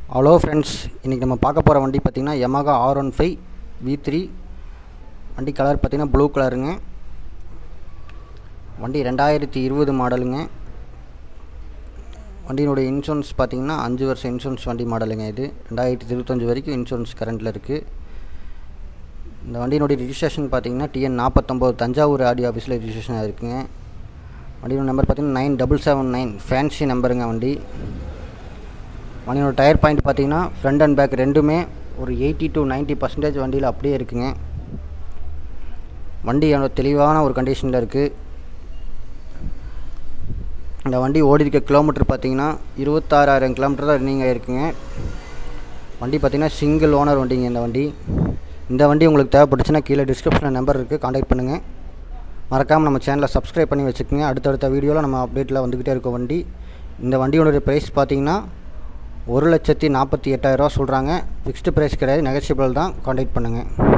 Hello friends, இன்றைக்கி நம்ம பார்க்க போகிற வண்டி பார்த்திங்கன்னா Yamaha R15 V3. வண்டி கலர் பார்த்திங்கன்னா ப்ளூ கலருங்க. வண்டி 2020 மாடலுங்க. வண்டியினுடைய இன்சூரன்ஸ் பார்த்திங்கன்னா 5 வருஷம் இன்சூரன்ஸ் வண்டி மாடலுங்க. இது 2025 வரைக்கும் இன்சூரன்ஸ் கரண்டில் இருக்குது. இந்த வண்டியினுடைய ரிஜிஸ்ட்ரேஷன் பார்த்திங்கன்னா TN49 தஞ்சாவூர் ஆர்டி ஆஃபீஸில் ரிஜிஸ்ட்ரேஷன் இருக்குங்க. வண்டியோட நம்பர் பார்த்திங்கன்னா 9779 ஃபேன்சி நம்பருங்க. வண்டியோட டயர் பாயிண்ட் பார்த்திங்கன்னா ஃப்ரண்ட் அண்ட் பேக் ரெண்டுமே ஒரு 80 to 90% வண்டியில் அப்படியே இருக்குங்க. வண்டி தெளிவான ஒரு கண்டிஷனில் இருக்குது. இந்த வண்டி ஓடி இருக்க கிலோமீட்டர் பார்த்திங்கன்னா 26,000 கிலோமீட்டர் தான் ரன்னிங் ஆகிருக்குங்க. வண்டி பார்த்திங்கன்னா சிங்கிள் ஓனர் வண்டிங்க. இந்த வண்டி உங்களுக்கு தேவைப்பட்டுச்சுன்னா கீழே டிஸ்கிரிப்ஷனில் நம்பர் இருக்குது, காண்டாக்ட் பண்ணுங்கள். மறக்காமல் நம்ம சேனலை சப்ஸ்கிரைப் பண்ணி வச்சுக்கோங்க. அடுத்தடுத்த வீடியோவில் நம்ம அப்டேட்டில் வந்துக்கிட்டே இருக்கும். இந்த வண்டியோட ப்ரைஸ் பார்த்திங்கன்னா 1,48,000 சொல்கிறாங்க. ஃபிக்ஸ்டு ப்ரைஸ் கிடையாது, நெகோசியபிள் தான். காண்டாக்ட் பண்ணுங்கள்.